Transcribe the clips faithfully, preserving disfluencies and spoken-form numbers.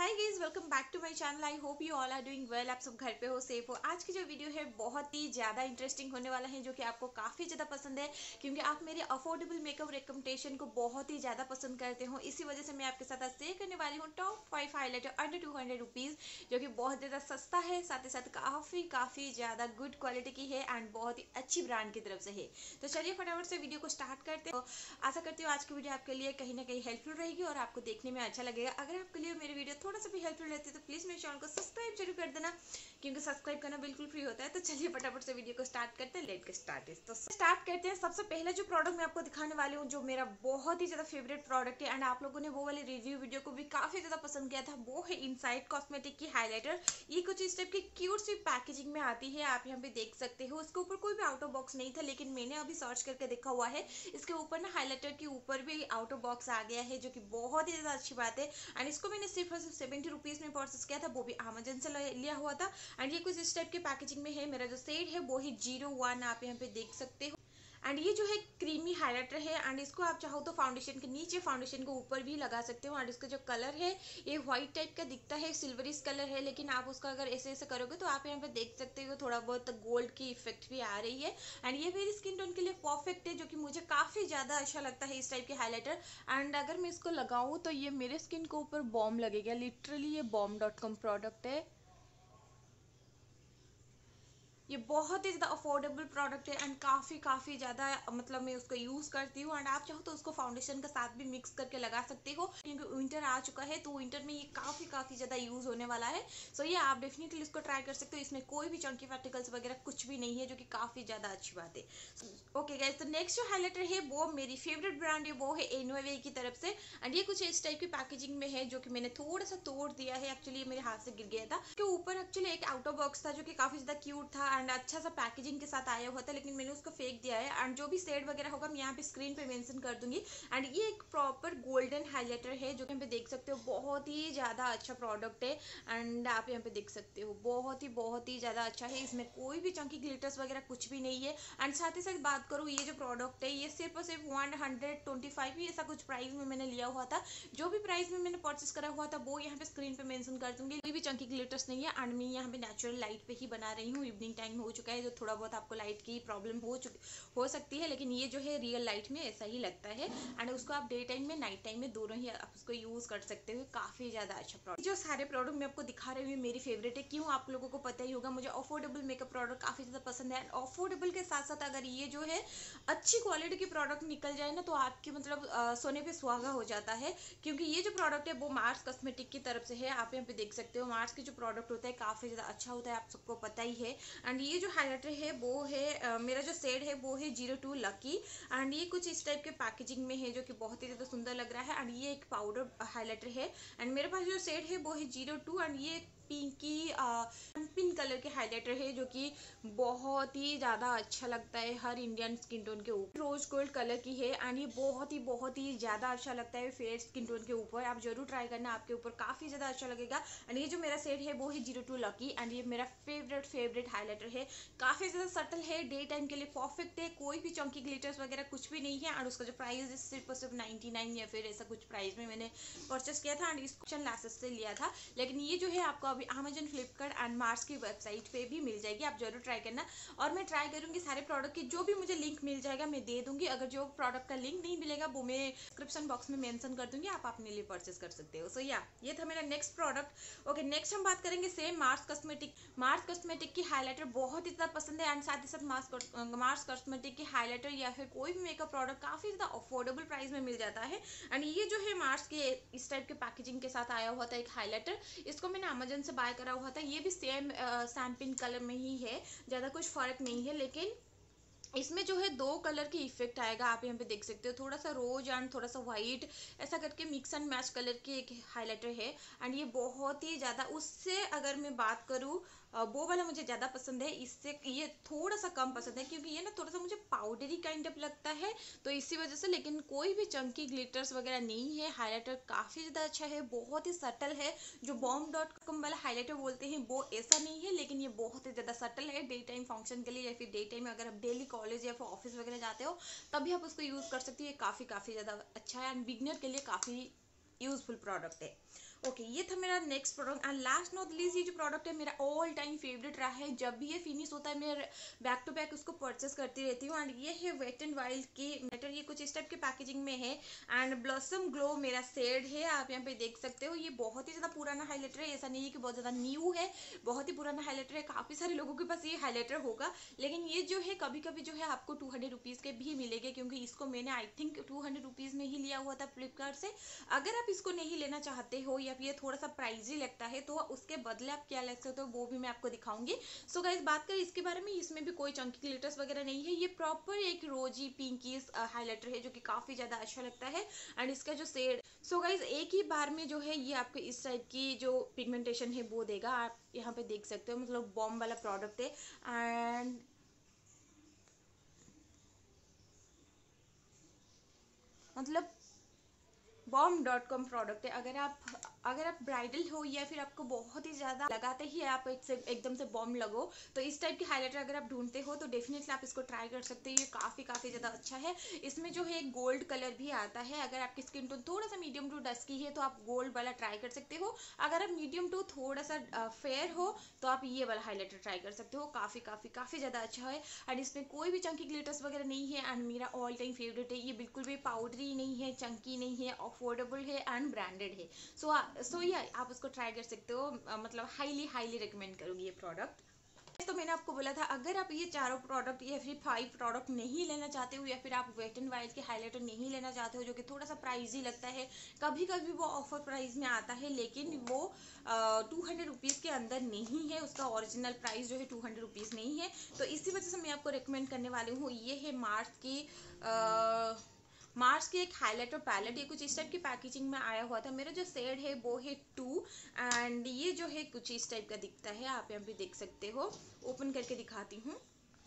Hi guys, welcome back to my channel. I hope you all are doing well. आप सब घर पे हो, सेफ हो। आज की जो वीडियो है बहुत ही ज़्यादा इंटरेस्टिंग होने वाला है, जो कि आपको काफ़ी ज़्यादा पसंद है, क्योंकि आप मेरे अफोर्डेबल मेकअप रिकमेंडेशन को बहुत ही ज़्यादा पसंद करते हो। इसी वजह से मैं आपके साथ आज शेयर करने वाली हूँ top five highlighter under two hundred rupees, जो कि बहुत ज़्यादा सस्ता है, साथ ही साथ काफ़ी काफ़ी ज़्यादा गुड क्वालिटी की है एंड बहुत ही अच्छी ब्रांड की तरफ से है। तो चलिए फटाफट से वीडियो को स्टार्ट करते हैं। आशा करती हूँ आज की वीडियो आपके लिए कहीं ना कहीं हेल्पफुल रहेगी और आपको देखने में अच्छा लगेगा। अगर आपके लिए मेरी वीडियो थोड़ा सा भी हेल्पफुल रहती है तो प्लीज़ मेरे चैनल को सब्सक्राइब जरूर कर देना, क्योंकि सब्सक्राइब करना बिल्कुल फ्री होता है। तो चलिए फटाफट से वीडियो को स्टार्ट करते हैं। Let get started. तो स्टार्ट करते हैं। सबसे पहला जो प्रोडक्ट मैं आपको दिखाने वाली हूँ, जो मेरा बहुत ही ज़्यादा फेवरेट प्रोडक्ट है एंड आप लोगों ने वो वाले रिव्यू वीडियो को भी काफ़ी ज़्यादा पसंद किया था, वो है इनसाइड कॉस्मेटिक की हाईलाइटर। ये कुछ इस टाइप की क्यूट सी पैकेजिंग में आती है, आप यहाँ पे देख सकते हो। इसके ऊपर कोई भी आउट ऑफ बॉक्स नहीं था, लेकिन मैंने अभी सर्च करके देखा हुआ है, इसके ऊपर ना हाईलाइटर के ऊपर भी आउट ऑफ बॉक्स आ गया है, जो कि बहुत ही ज़्यादा अच्छी बात है। एंड इसको मैंने सिर्फ और सिर्फ सेवेंटी रुपीज़ में परचेस किया था, वो भी अमेजन से लिया हुआ था। एंड ये कुछ इस टाइप के पैकेजिंग में है। मेरा जो शेड है वो ही जीरो वन, आप यहाँ पे देख सकते हो। एंड ये जो है क्रीमी हाईलाइटर है एंड इसको आप चाहो तो फाउंडेशन के नीचे, फाउंडेशन के ऊपर भी लगा सकते हो। एंड इसका जो कलर है ये व्हाइट टाइप का दिखता है, सिल्वरिश कलर है, लेकिन आप उसका अगर ऐसे ऐसे करोगे तो आप यहाँ पे देख सकते हो थोड़ा बहुत गोल्ड की इफेक्ट भी आ रही है। एंड ये मेरी स्किन टोन के लिए परफेक्ट है, जो कि मुझे काफ़ी ज़्यादा अच्छा लगता है इस टाइप के हाईलाइटर। एंड अगर मैं इसको लगाऊँ तो ये मेरे स्किन के ऊपर बॉम लगेगा, लिटरली ये बॉम डॉट कॉम प्रोडक्ट है। ये बहुत ही ज़्यादा अफोर्डेबल प्रोडक्ट है एंड काफ़ी काफ़ी ज़्यादा मतलब मैं उसको यूज़ करती हूँ। एंड आप चाहो तो उसको फाउंडेशन के साथ भी मिक्स करके लगा सकते हो, क्योंकि विंटर आ चुका है तो विंटर में ये काफ़ी काफ़ी ज़्यादा यूज़ होने वाला है। सो ये आप डेफिनेटली इसको ट्राई कर सकते हो। इसमें कोई भी चंकी पार्टिकल्स वगैरह कुछ भी नहीं है, जो कि काफ़ी ज़्यादा अच्छी बात है। ओके गाइस, तो नेक्स्ट जो हाईलाइटर है वो मेरी फेवरेट ब्रांड है, वो है एनोवे की तरफ से। एंड ये कुछ इस टाइप की पैकेजिंग में है, जो कि मैंने थोड़ा सा तोड़ दिया है। एक्चुअली मेरे हाथ से गिर गया था। उसके ऊपर एक्चुअली एक आउट ऑफ बॉक्स था, जो कि काफ़ी ज़्यादा क्यूट था एंड अच्छा सा पैकेजिंग के साथ आया हुआ था, लेकिन मैंने उसको फेंक दिया है। एंड जो भी शेड वगैरह होगा मैं यहाँ पे स्क्रीन पे मेंशन कर दूंगी। एंड ये एक प्रॉपर गोल्डन हाईलाइटर है, जो कि यहाँ पे देख सकते हो बहुत ही ज़्यादा अच्छा प्रोडक्ट है। एंड आप यहाँ पे देख सकते हो बहुत ही बहुत ही ज़्यादा अच्छा है। इसमें कोई भी चंकी ग्लिटर्स वगैरह कुछ भी नहीं है। एंड साथ ही साथ बात करूँ, ये जो प्रोडक्ट है ये सिर्फ और सिर्फ वन हंड्रेड ट्वेंटी फाइव ही ऐसा कुछ प्राइस में मैंने लिया हुआ था। जो भी प्राइस में मैंने परचेस करा हुआ था वो यहाँ पे स्क्रीन पे मेंशन कर दूंगी। कोई भी चंकी ग्लिटर्स नहीं है। एंड मैं यहाँ पे नेचुरल लाइट पे ही बना रही हूँ। इवनिंग टाइम हो चुका है, जो थोड़ा बहुत आपको लाइट की प्रॉब्लम हो चुकी हो सकती है, लेकिन ये जो है रियल लाइट में ऐसा ही लगता है। एंड उसको आप डे टाइम में नाइट टाइम में दोनों ही आप उसको यूज कर सकते हो। काफी ज्यादा अच्छा प्रोडक्ट। जो सारे प्रोडक्ट मैं आपको दिखा रही हूँ मेरी फेवरेट है। क्यों, आप लोगों को पता ही होगा मुझे अफोर्डेबल मेकअप प्रोडक्ट काफी ज्यादा पसंद है। एंड अफोर्डेबल के साथ साथ अगर ये जो है अच्छी क्वालिटी की प्रोडक्ट निकल जाए ना, तो आपके मतलब आ, सोने पे सुहागा हो जाता है। क्योंकि ये जो प्रोडक्ट है वो मार्स कॉस्मेटिक की तरफ से है। आप यहाँ पे देख सकते हो मार्स की जो प्रोडक्ट होता है काफी ज्यादा अच्छा होता है, आप सबको पता ही है। एंड ये जो हाईलाइटर है वो है uh, मेरा जो शेड है वो है जीरो टू लकी। एंड ये कुछ इस टाइप के पैकेजिंग में है, जो कि बहुत ही ज़्यादा सुंदर लग रहा है। एंड ये एक पाउडर हाईलाइटर है। एंड मेरे पास जो शेड है वो है जीरो टू। एंड ये पिंकी पिंक कलर के हाईलाइटर है, जो कि बहुत ही ज़्यादा अच्छा लगता है हर इंडियन स्किन टोन के ऊपर। रोज गोल्ड कलर की है एंड ये बहुत ही बहुत ही ज़्यादा अच्छा लगता है फेयर स्किन टोन के ऊपर। आप जरूर ट्राई करना, आपके ऊपर काफ़ी ज़्यादा अच्छा लगेगा। एंड ये जो मेरा शेड है वो है जीरो टू लकी। एंड ये मेरा फेवरेट फेवरेट हाईलाइटर है। काफ़ी ज़्यादा सटल है, डे टाइम के लिए परफेक्ट है, कोई भी चंकी ग्लिटर्स वगैरह कुछ भी नहीं है। और उसका जो प्राइस है सिर्फ और सिर्फ नाइन्टी नाइन या फिर ऐसा कुछ प्राइस में मैंने परचेस किया था। एंड इसको लैसेस से लिया था, लेकिन ये जो है आपको अभी अमेजन, फ्लिपकार्ट एंड मार्स की वेबसाइट पे भी मिल जाएगी। आप जरूर ट्राई करना। और मैं ट्राई करूंगी सारे प्रोडक्ट की जो भी मुझे लिंक मिल जाएगा मैं दे दूंगी। अगर जो प्रोडक्ट का लिंक नहीं मिलेगा वो मैं डिस्क्रिप्शन बॉक्स में मेंशन कर दूंगी, आप अपने लिए परचेस कर सकते हो। सो so, या ये था मेरा नेक्स्ट प्रोडक्ट। ओके, नेक्स्ट हम बात करेंगे same Mars cosmetic. Mars cosmetic की हाईलाइटर बहुत ही ज़्यादा पसंद है। एंड साथ ही साथ मार्स मार्स कॉस्मेटिक की हाईलाइटर या फिर कोई भी मेकअप प्रोडक्ट काफ़ी ज़्यादा अफोर्डेबल प्राइस में मिल जाता है। एंड ये जो है मार्स के इस टाइप के पैकेजिंग के साथ आया हुआ था एक हाईलाइटर। इसको मैंने अमेजन से बाय करा हुआ था। ये भी सेम सैम पिंक कलर में ही है, ज़्यादा कुछ फ़र्क नहीं है, लेकिन इसमें जो है दो कलर की इफेक्ट आएगा। आप यहाँ पे देख सकते हो थोड़ा सा रोज एंड थोड़ा सा वाइट, ऐसा करके मिक्स एंड मैच कलर की एक हाईलाइटर है। एंड ये बहुत ही ज़्यादा, उससे अगर मैं बात करूँ वो वाला मुझे ज़्यादा पसंद है, इससे ये थोड़ा सा कम पसंद है, क्योंकि ये ना थोड़ा सा मुझे पाउडरी काइंड ऑफ लगता है, तो इसी वजह से। लेकिन कोई भी चंकी ग्लिटर्स वगैरह नहीं है। हाईलाइटर काफ़ी ज़्यादा अच्छा है, बहुत ही सटल है। जो बॉम डॉट कॉम वाला हाईलाइटर बोलते हैं वो ऐसा नहीं है, लेकिन ये बहुत ही ज़्यादा सटल है। डे टाइम फंक्शन के लिए या फिर डे टाइम अगर आप डेली कॉलेज या फिर ऑफिस वगैरह जाते हो तभी आप उसको यूज़ कर सकते हो। ये काफ़ी काफ़ी ज़्यादा अच्छा है एंड बिगनर के लिए काफ़ी यूजफुल प्रोडक्ट है। ओके okay, ये था मेरा next product and last not least ये जो प्रोडक्ट है मेरा ऑल टाइम फेवरेट रहा है। जब भी ये फिनिश होता है मैं बैक टू बैक उसको परचेस करती रहती हूँ। एंड ये है वेट एंड वाइल्ड की मैटर, ये कुछ इस टाइप के पैकेजिंग में है। एंड ब्लॉसम ग्लो मेरा शेड है, आप यहाँ पे देख सकते हो। ये बहुत ही ज़्यादा पुराना हाईलाइटर है, ऐसा नहीं है कि बहुत ज़्यादा न्यू है, बहुत ही पुराना हाईलाइटर है। काफ़ी सारे लोगों के पास ये हाईलाइटर होगा, लेकिन ये जो है कभी कभी जो है आपको टू हंड्रेड रुपीज़ के भी मिलेंगे, क्योंकि इसको मैंने I think two hundred rupees में ही लिया हुआ था फ्लिपकार्ट से। अगर आप इसको नहीं लेना चाहते हो या फिर ये थोड़ा सा प्राइजी लगता है तो उसके बदले आप क्या ले सकते हो वो भी मैं आपको दिखाऊंगी। सो so गाइस बात करें इसके बारे में, इसमें भी कोई चंकी ग्लिटर्स वगैरह नहीं है। ये प्रॉपर एक रोजी पिंकी हाईलाइटर है जो कि काफ़ी ज़्यादा अच्छा लगता है। एंड इसका जो शेड, सो गाइस एक ही बार में जो है ये आपको इस टाइप की जो पिगमेंटेशन है वो देगा। आप यहाँ पे देख सकते हो, मतलब बॉम्ब वाला प्रोडक्ट है। एंड मतलब बॉम डॉट कॉम प्रोडक्ट है। अगर आप अगर आप ब्राइडल हो या फिर आपको बहुत ही ज़्यादा लगाते ही आप एक से एकदम से बॉम लगो, तो इस टाइप की हाईलाइटर अगर आप ढूंढते हो तो डेफिनेटली आप इसको ट्राई कर सकते हो। ये काफ़ी काफ़ी ज़्यादा अच्छा है। इसमें जो है एक गोल्ड कलर भी आता है। अगर आपकी स्किन टोन थोड़ा सा मीडियम टू डस्की है तो आप गोल्ड वाला ट्राई कर सकते हो। अगर आप मीडियम टू थोड़ा सा फेयर हो तो आप ये वाला हाईलाइटर ट्राई कर सकते हो। काफ़ी काफ़ी काफ़ी ज़्यादा अच्छा है। एंड इसमें कोई भी चंकी ग्लिटर्स वगैरह नहीं है। एंड मेरा ऑल टाइम फेवरेट है। ये बिल्कुल भी पाउडरी नहीं है, चंकी नहीं है, अफोर्डेबल है एंड ब्रांडेड है। सो सो या आप उसको ट्राई कर सकते हो। uh, मतलब हाईली हाईली रिकमेंड करूँगी ये प्रोडक्ट। तो मैंने आपको बोला था अगर आप ये चारों प्रोडक्ट या फिर फाइव प्रोडक्ट नहीं लेना चाहते हो या फिर आप वेट एंड वाइल्ड के हाईलाइटर नहीं लेना चाहते हो जो कि थोड़ा सा प्राइजी लगता है, कभी कभी वो ऑफर प्राइस में आता है लेकिन वो टू हंड्रेड रुपीज़ के अंदर नहीं है, उसका ओरिजिनल प्राइस जो है टू हंड्रेड रुपीज़ नहीं है, तो इसी वजह से मैं आपको रिकमेंड करने वाली हूँ। ये है मार्स की आ, मार्स की एक हाईलाइटर पैलेट। ये कुछ इस टाइप की पैकेजिंग में आया हुआ था। मेरा जो शेड है वो है टू एंड ये जो है कुछ इस टाइप का दिखता है, आप यहाँ पे देख सकते हो। ओपन करके दिखाती हूँ।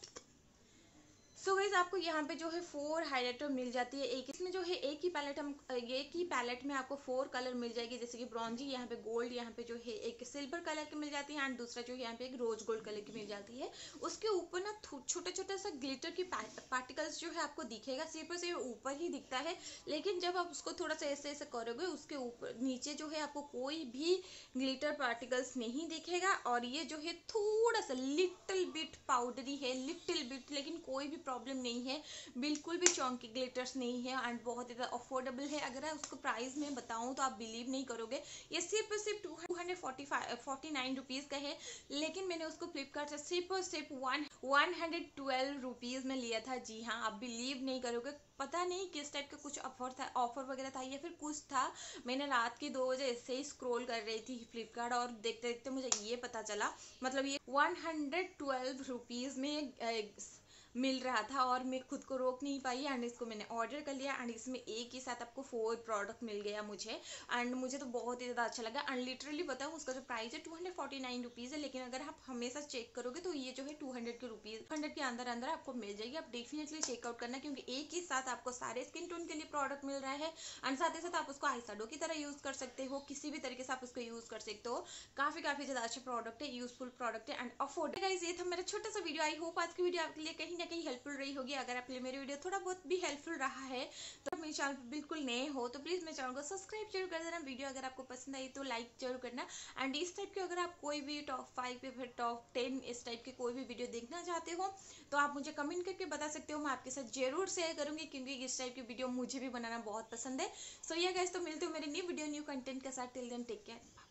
सो so गाइज आपको यहाँ पे जो है फोर हाईलाइटर मिल जाती है। एक इसमें जो है एक ही पैलेट हम एक ही पैलेट में आपको फोर कलर मिल जाएगी, जैसे कि ब्रॉन्जी, यहाँ पे गोल्ड, यहाँ पे जो है एक सिल्वर कलर की मिल जाती है एंड दूसरा जो है यहाँ पे एक रोज गोल्ड कलर की मिल जाती है। उसके ऊपर ना छोटा छोटा सा ग्लिटर की पार्टिकल्स जो है आपको दिखेगा, सिर्फ और सिर्फ ऊपर ही दिखता है, लेकिन जब आप उसको थोड़ा सा ऐसे ऐसे करोगे उसके ऊपर नीचे जो है आपको कोई भी ग्लिटर पार्टिकल्स नहीं दिखेगा। और ये जो है थोड़ा सा लिटिल बिट पाउडरी है, लिटिल बिट, लेकिन कोई भी प्रॉब्लम नहीं है, बिल्कुल भी चौंकी ग्लिटर्स नहीं है एंड बहुत ही ज़्यादा अफोर्डेबल है। अगर मैं उसको प्राइस में बताऊं तो आप बिलीव नहीं करोगे, ये सिर्फ और सिर्फ two hundred forty five forty nine rupees का है, लेकिन मैंने उसको फ्लिपकार्ट से सिर्फ और सिर्फ one one hundred twelve rupees में लिया था। जी हाँ, आप बिलीव नहीं करोगे। पता नहीं किस टाइप का कुछ ऑफर था, ऑफर वगैरह था या फिर कुछ था। मैंने रात के दो बजे ऐसे ही स्क्रॉल कर रही थी फ्लिपकार्ट और देखते देखते मुझे ये पता चला, मतलब ये वन हंड्रेड ट्वेल्व रुपीज़ में मिल रहा था और मैं खुद को रोक नहीं पाई एंड इसको मैंने ऑर्डर कर लिया। एंड इसमें एक ही साथ आपको फोर प्रोडक्ट मिल गया मुझे एंड मुझे तो बहुत ही ज़्यादा अच्छा लगा। एंड लिटरली बताऊँ उसका जो प्राइस है two hundred forty nine rupees है, लेकिन अगर आप हमेशा चेक करोगे तो ये जो है टू हंड्रेड के रुपीज़ हंड्रेड के अंदर अंदर आपको मिल जाएगी। आप डेफिनेटली चेकआउट करना, क्योंकि एक ही साथ आपको सारे स्किन टोन के लिए प्रोडक्ट मिल रहा है एंड साथ ही साथ आप उसको आई शैडो की तरह यूज़ कर सकते हो, किसी भी तरीके से आप उसको यूज़ कर सकते हो। काफ़ी काफ़ी ज़्यादा अच्छा प्रोडक्ट है, यूजफुल प्रोडक्ट है एंड अफोर्डेबल। गाइस ये था मेरा छोटा सा वीडियो। आई होप आज की वीडियो आपके लिए कहीं ना कहीं हेल्पफुल रही होगी। अगर आपके लिए मेरी वीडियो थोड़ा बहुत भी हेल्पफुल रहा है तो मेरे चैनल पर बिल्कुल नए हो तो प्लीज़ मेरे चैनल को सब्सक्राइब जरूर कर देना। वीडियो अगर आपको पसंद आई तो लाइक जरूर करना। एंड इस टाइप के अगर आप कोई भी टॉप फाइव या फिर टॉप टेन इस टाइप के कोई भी वीडियो देखना चाहते हो तो आप मुझे कमेंट करके बता सकते हो, मैं आपके साथ जरूर शेयर करूंगी, क्योंकि इस टाइप की वीडियो मुझे भी बनाना बहुत पसंद है। सो ये गाइस, तो मिलते हो मेरे न्यू वीडियो न्यू कंटेंट के साथ। Till then take care.